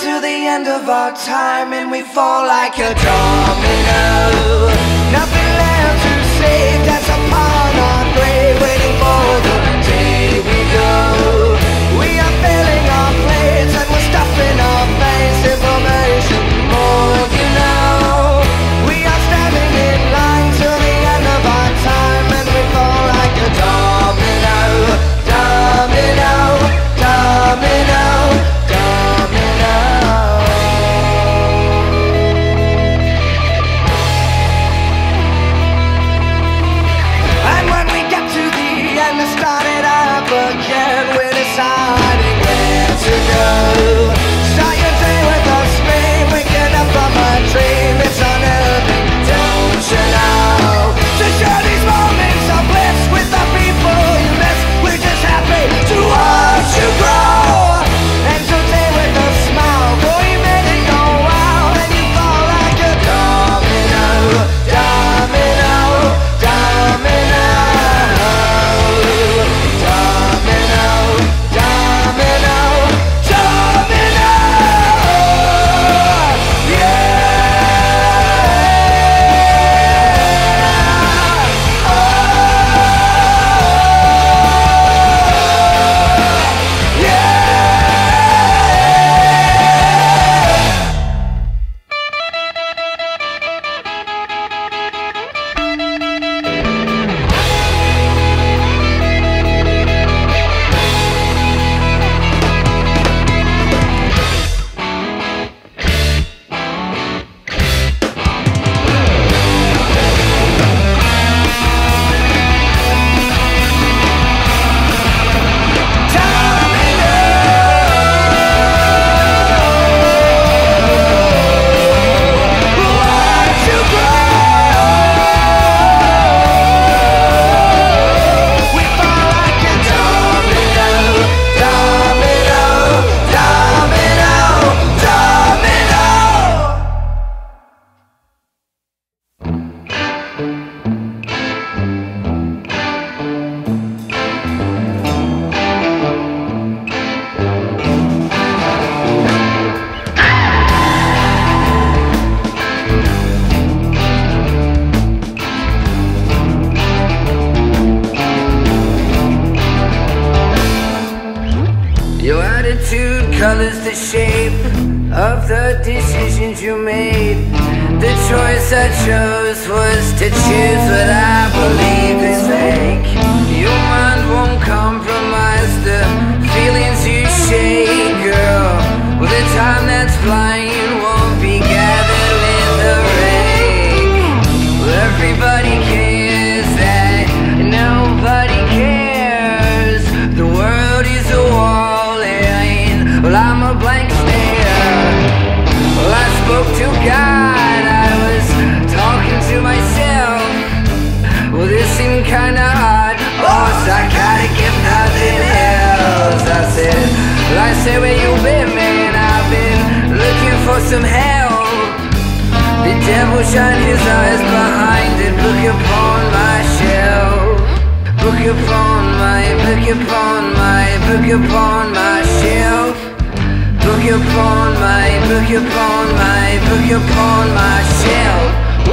to the end of our time and we fall like a domino. Nothing left to save, that's upon our grave, waiting for the day we go. We are filling our plates and we're stuffing our face. Information, more you know. We are standing in line till the end of our time and we fall like a domino. Domino, domino, domino. And when we get to the end to start it up again, we're deciding where to go. Start your day with a scream, waking up from a dream. It's unnerving, don't you know? To share these moments of bliss with the people you miss. We're just happy to watch you grow. And today with a smile, boy, you made it go wild. And you fall like a domino, domino, domino, domino, domino, domino. Your attitude colors the shape of the decisions you made. The choice I chose was to choose what I believe is fake. Your mind won't compromise the feelings you shake, girl. Well, the time that's flying won't be gathered in the rake. Well, everybody cares that nobody cares. The world is a wall. Well, I'm a blank stare. Well, I spoke to God, I was talking to myself. Well, this seemed kinda odd. Oh, psychotic if nothing else. I said, where you been, man? I've been looking for some help. The devil shined his eyes behind the book upon my shelf. Book upon my, book upon my, book upon my shelf. Book upon my, book upon my, book upon my shelf.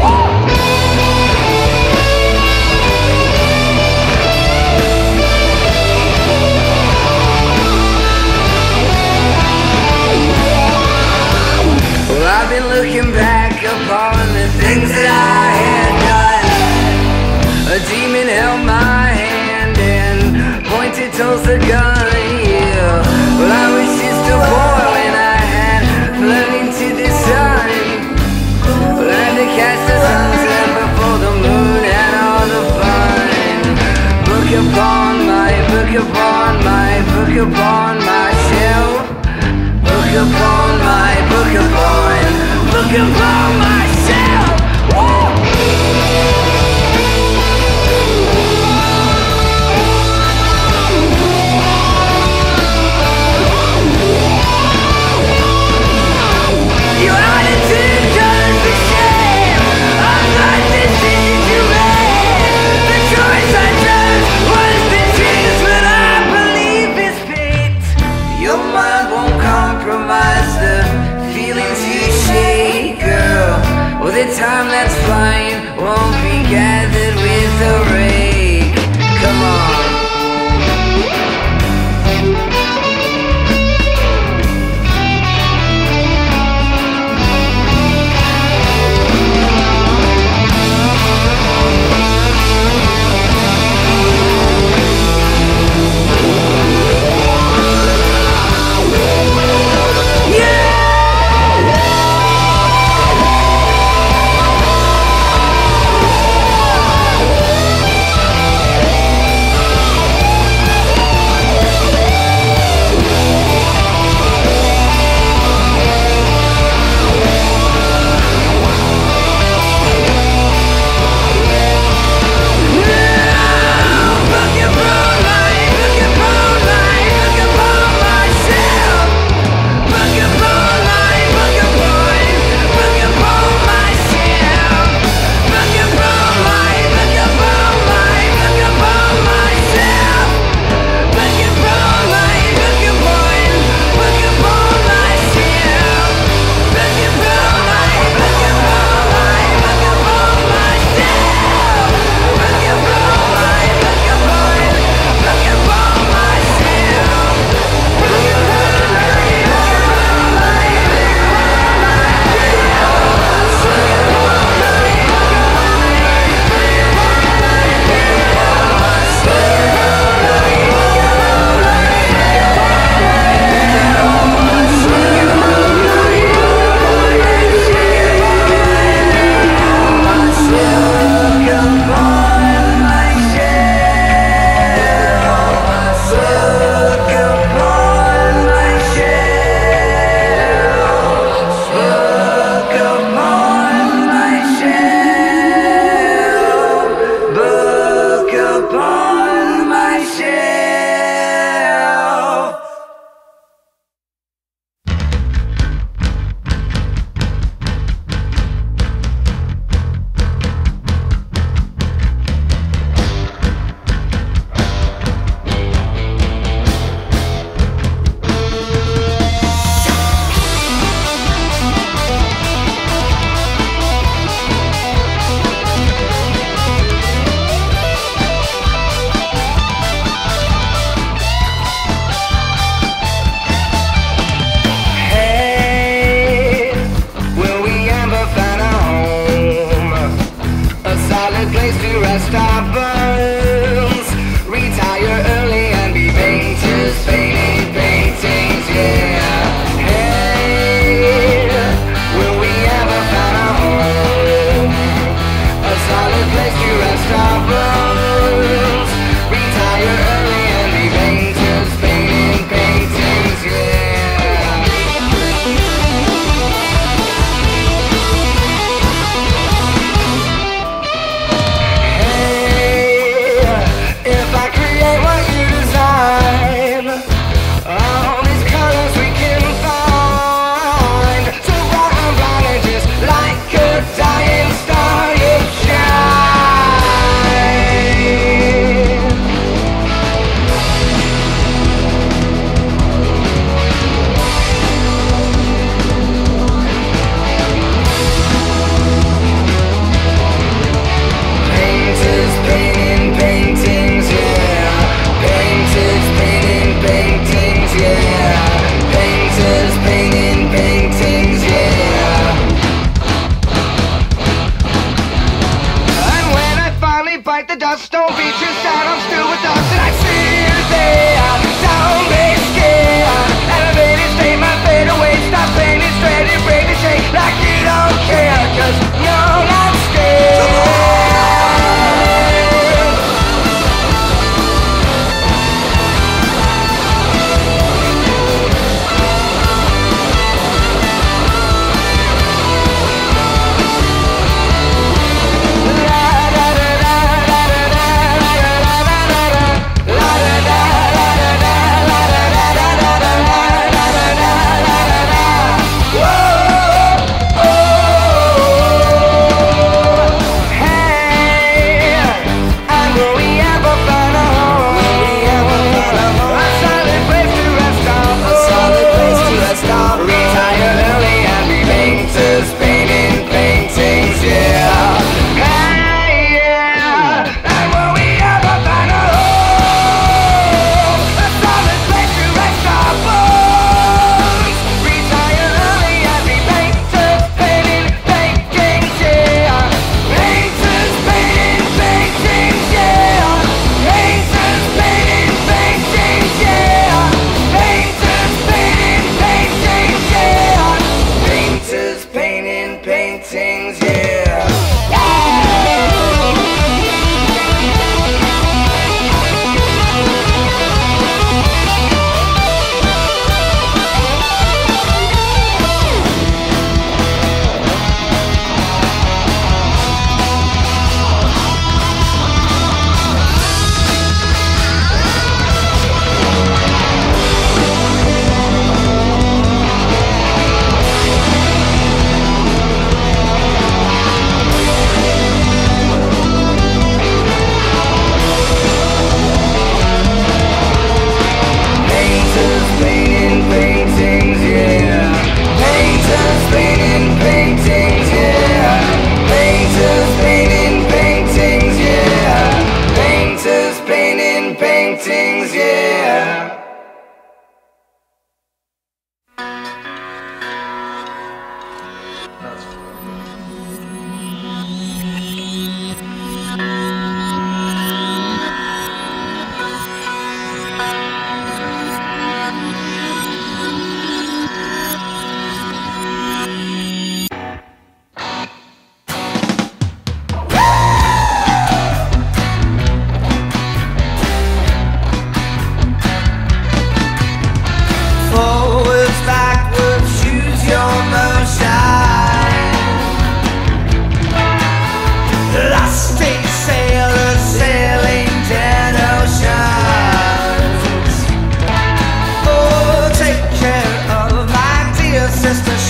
Well, I've been looking back upon the things that I had done. A demon held my hand and pointed towards the gun, yeah. Well, I was just a boy when I had flown into the sun. Learned to catch the sunset before the moon had all the fun. Book upon my, book upon my, book upon my shelf. Book upon my, book upon myself. the time that's flying won't be gathered with a rake. Come on.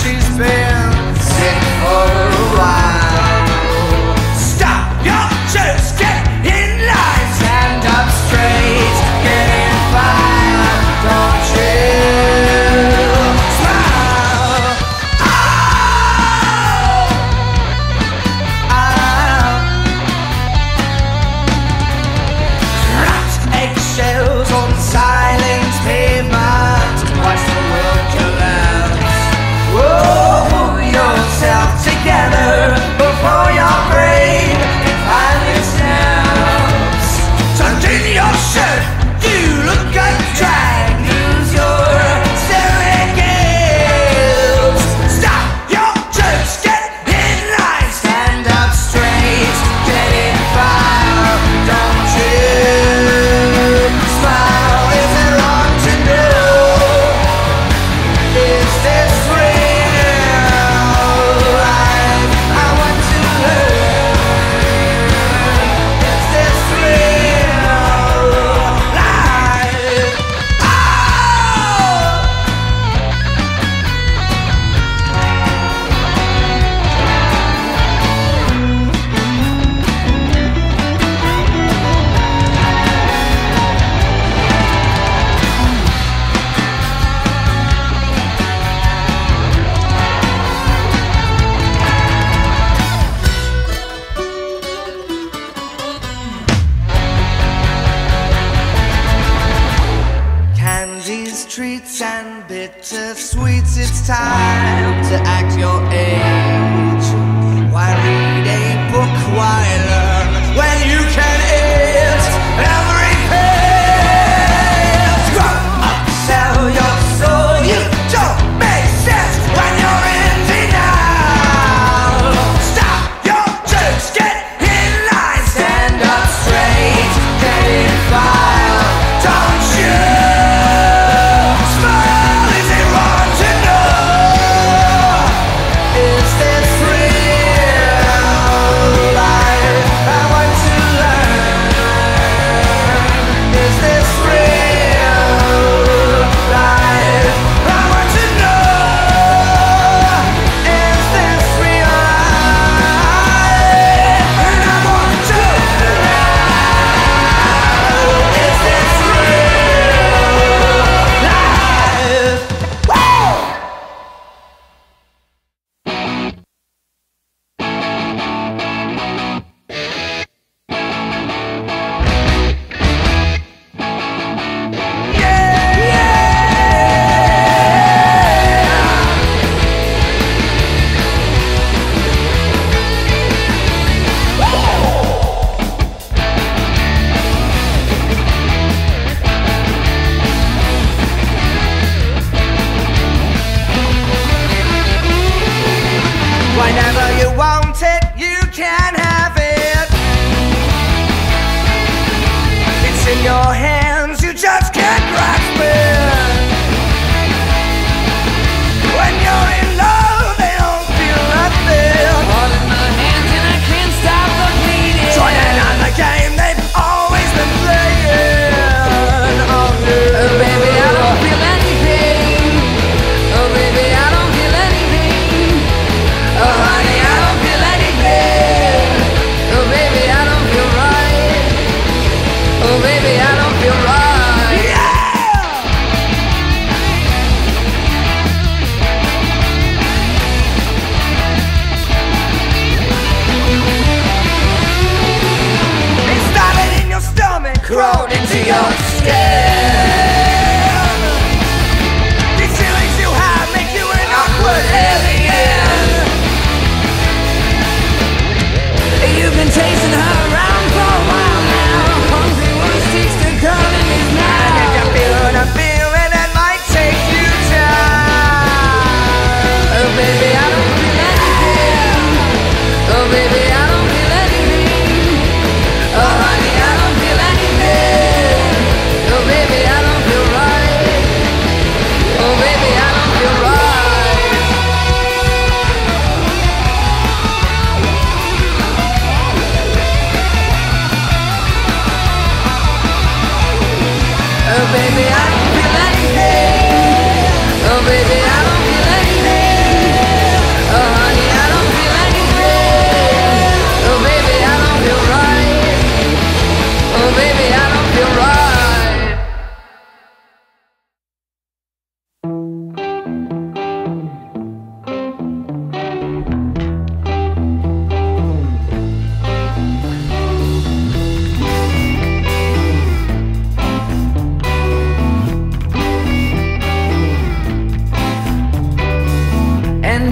she's been sick for a while. Stop your church, get in line, stand up straight, get in fire, don't you smile. Cracked eggshells on silent pavement, watch the world collapse. Whoa, pull yourself together.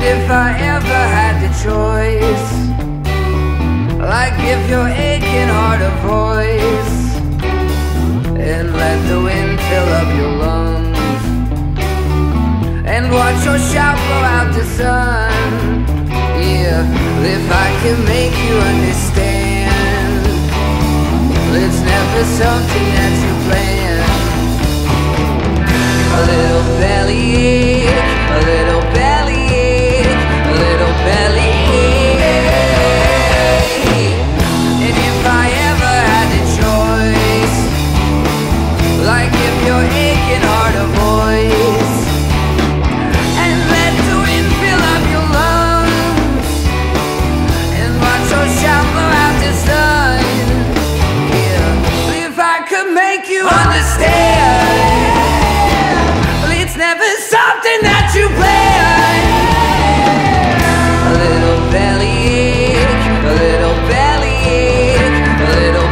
if I ever had the choice, like give your aching heart a voice, and let the wind fill up your lungs, and watch your shout blow out the sun. Yeah, if I can make you understand, it's never something that you plan. A little bellyache, a little bellyache, a little bellyache. And if I ever had the choice, like give your aching heart a voice, and let the wind fill up your lungs, and watch your shout blow out the sun. Yeah, if I could make you understand, it's never something that you plan. A little bellyache, a little bellyache, a little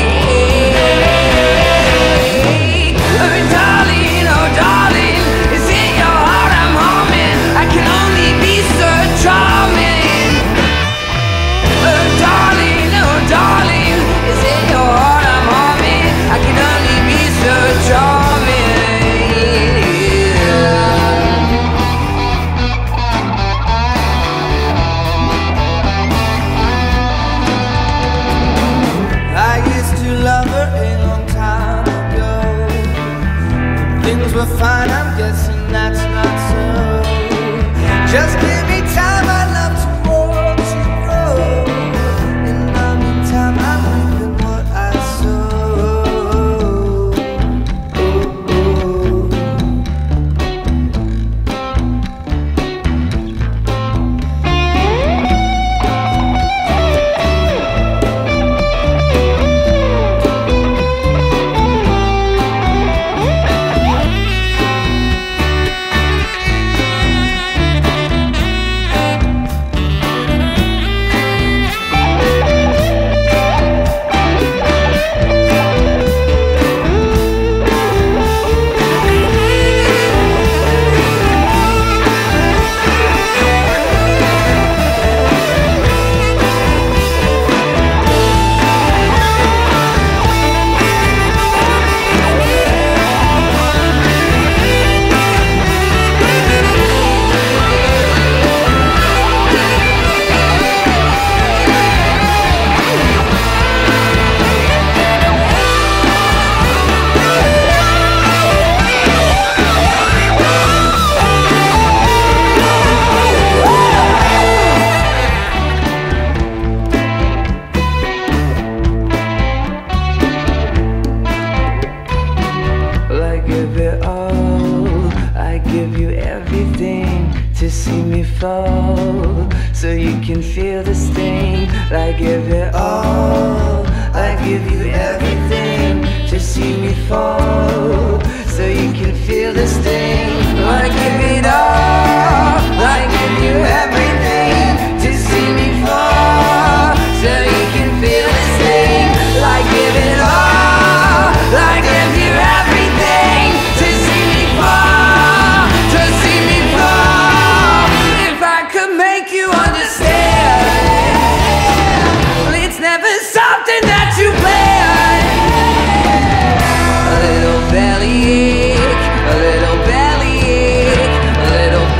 bellyache. Oh darling, it's in your heart I'm humming. I can only be so charming. Oh darling, it's in your heart I'm humming. I can only be so charming. We're fine, I'm guessing that's not so. Just give me time, I'd love to watch you grow. In the meantime, I'm reaping what I to see me fall, so you can feel the sting. I give it all, I give you everything to see me fall, so you can feel the sting. I give it all, I give you everything to see me fall, so you can feel the sting. I give it all, I give you everything to see me fall, to see me fall. If I could make you understand, it's never something that you plan. A little bellyache, a little bellyache, a little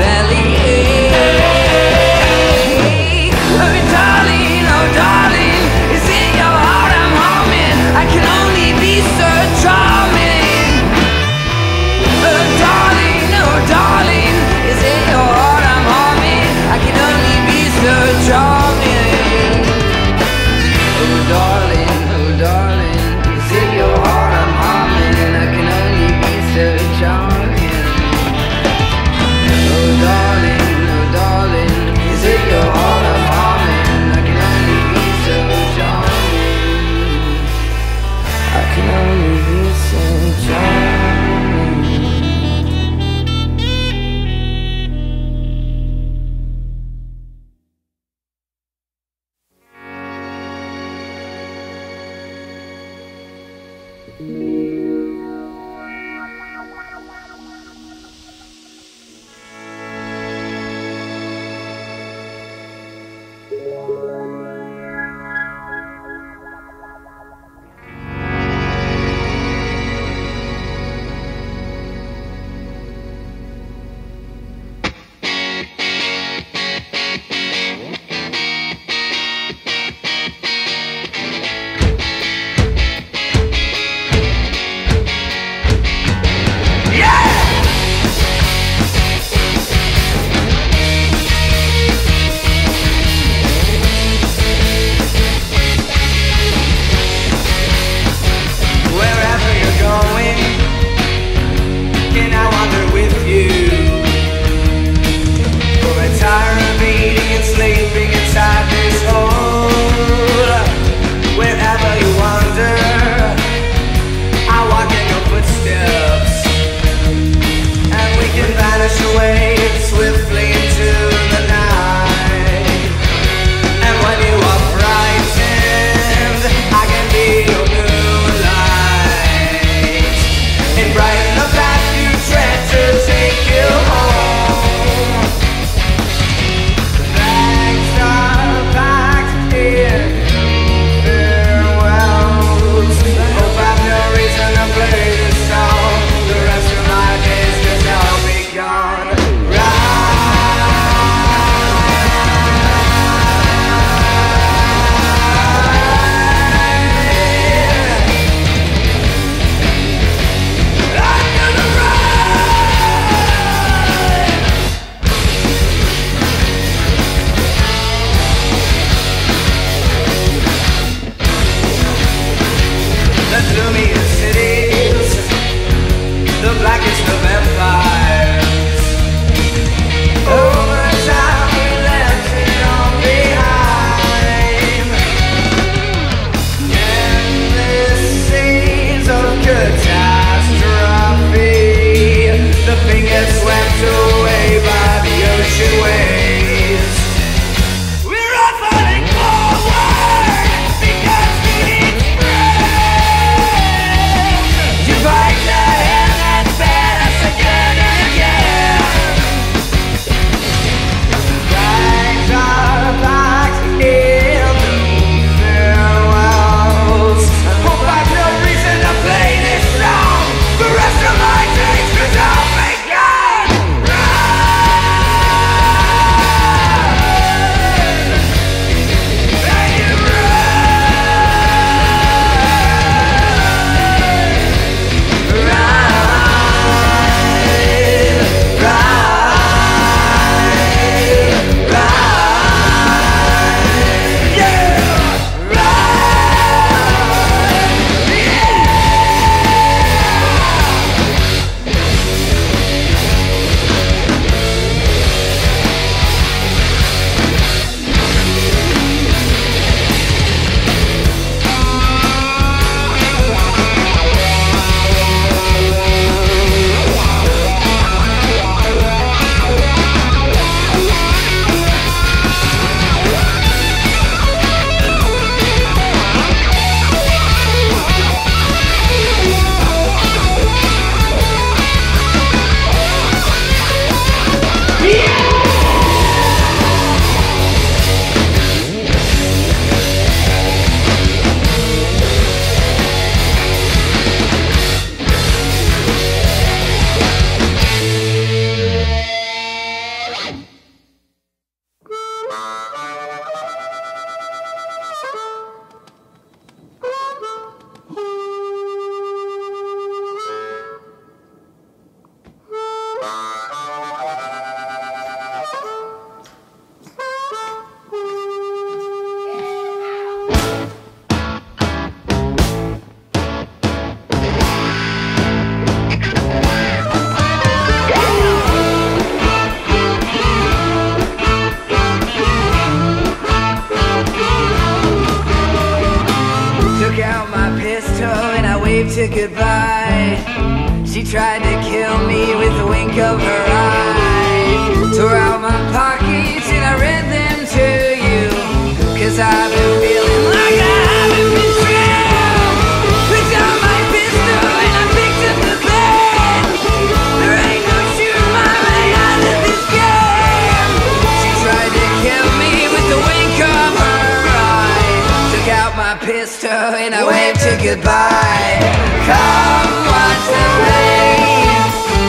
To goodbye. She tried to kill me with a wink of her eye. Tore out my pockets and I read them to you, 'cause I've been feeling like I haven't been true. Put down my pistol and I picked up the pen. There ain't no shooting my way out of this game. She tried to kill me with the wink of her eye. Took out my pistol and I waved to goodbye. Come watch the rain.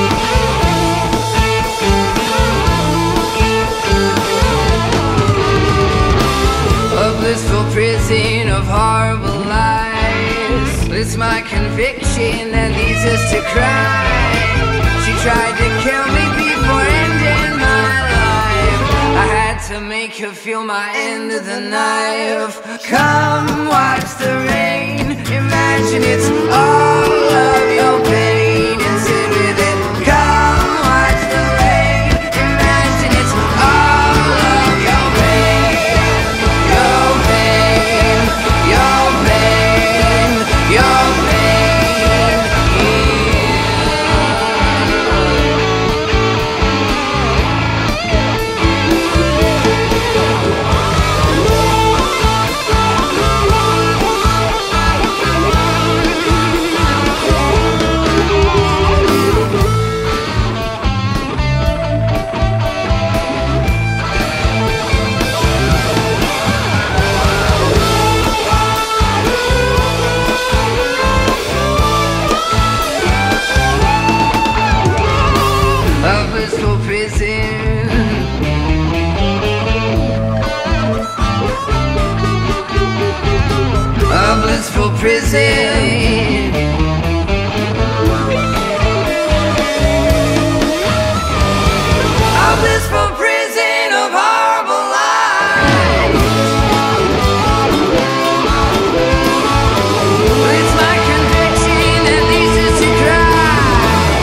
A blissful prison of horrible lies. It's my conviction that leads us to crime. She tried to kill me before ending my life. I had to make her feel my end of the knife. Come watch the rain. Imagine it's all of your pain and sit with it. Come watch the rain. Imagine it's all of your pain. Your pain, your pain, your pain. Prison. A blissful prison of horrible lies. It's my conviction that leads us to cry.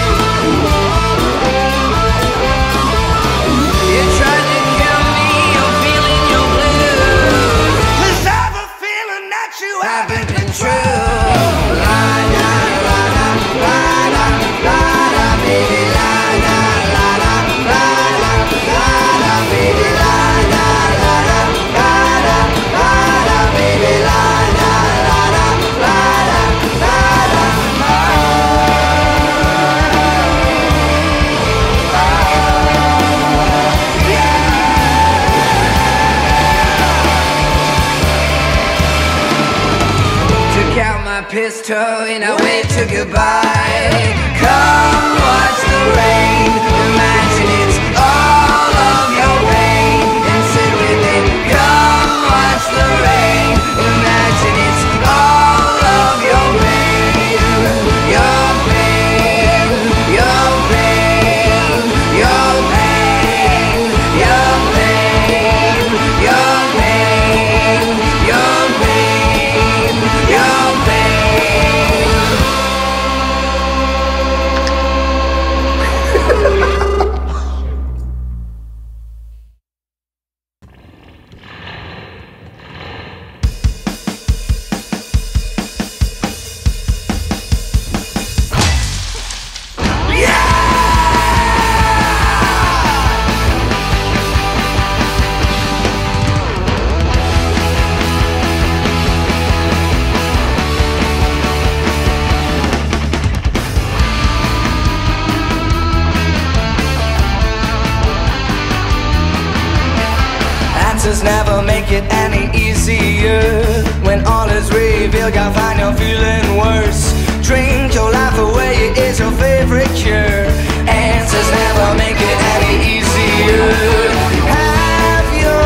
You tried to kill me, you're feeling your blues. 'Cause I have a feeling that you haven't been true. La la la la la la la la, baby, la la la la la la la la, baby, la la la la la la la la, baby, la la la la la la la la. Took out my pistol and I waved to goodbye. Come watch the rain. Imagine it's all of your pain and sit with it. Come watch the rain. Imagine it's all of your pain. Your pain, your pain, your pain, your pain, your pain, your pain, your pain. Answers never make it any easier. When all is revealed, you'll find you're feeling worse. Drink your life away, it is your favorite cure. Answers never make it any easier. Have your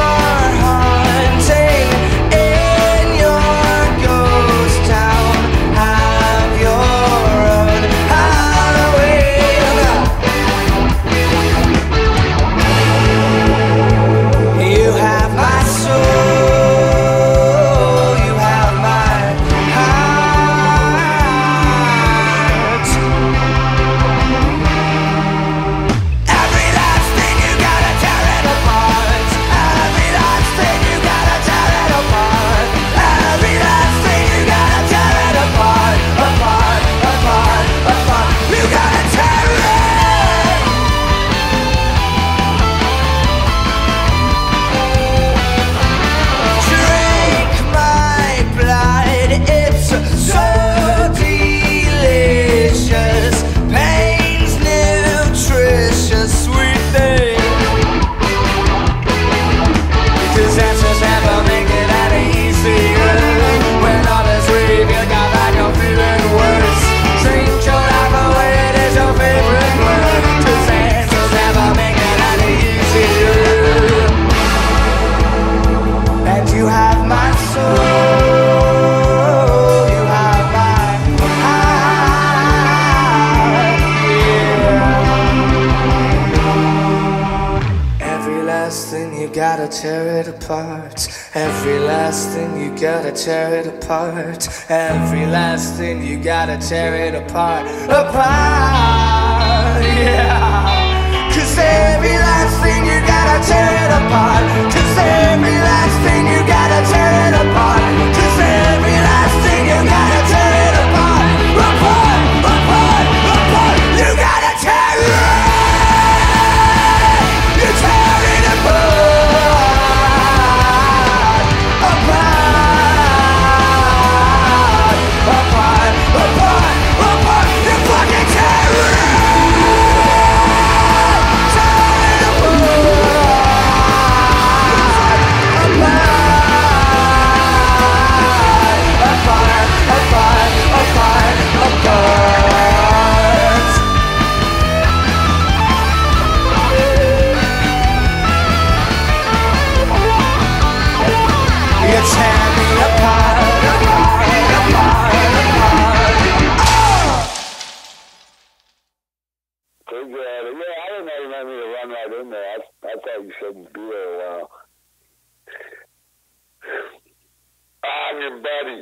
you gotta tear it apart. Every last thing, you gotta tear it apart. Every last thing, you gotta tear it apart. Apart, yeah. 'Cause every last thing, you gotta tear it apart. 'Cause every last thing, you gotta tear it apart. 'Cause every last thing, you gotta tear it apart. Apart, apart, apart. You gotta tear it. You tear it apart. Apart, apart, apart, apart. You fucking tear it. You shouldn't be there a while. I'm your buddy.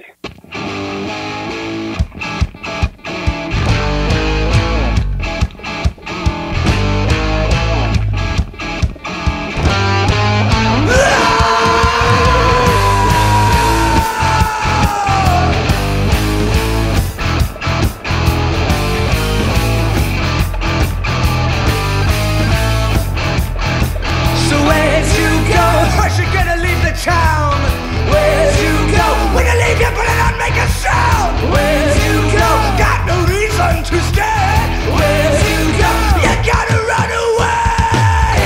Town. Where'd you go? When you leave, you put it on, make a sound. Where'd you go? Got no reason to stay. Where'd you go? You gotta run away.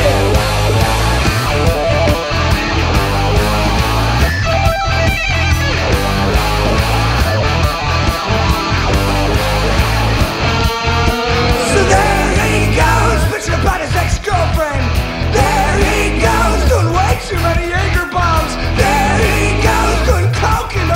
So there he goes, bitching about his ex-girlfriend. There he goes, doing way too many Jaeger bombs. There he goes, doing coke and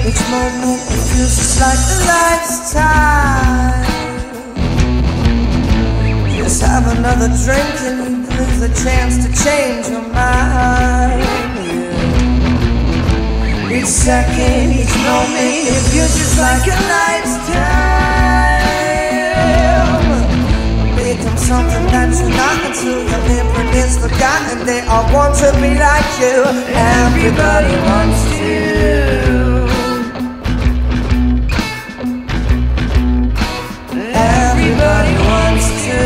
Each moment it feels just like a lifetime. Just have another drink and there's a chance to change your mind. Yeah. Each second, each moment, it feels just like a lifetime. Become something that you're not until your imprint is forgotten. They all want to be like you. Everybody wants to. Everybody wants to.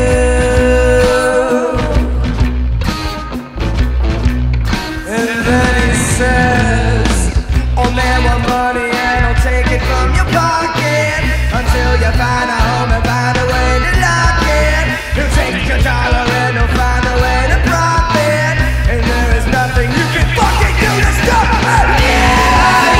And then he says, oh man, want money and I'll take it from your pocket until you find a home and find a way to lock it. He'll take your dollar and he'll find a way to profit, and there is nothing you can fucking do to stop it. Yeah.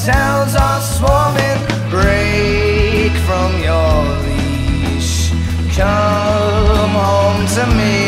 towns are swarming. Break from your leash, come home to me.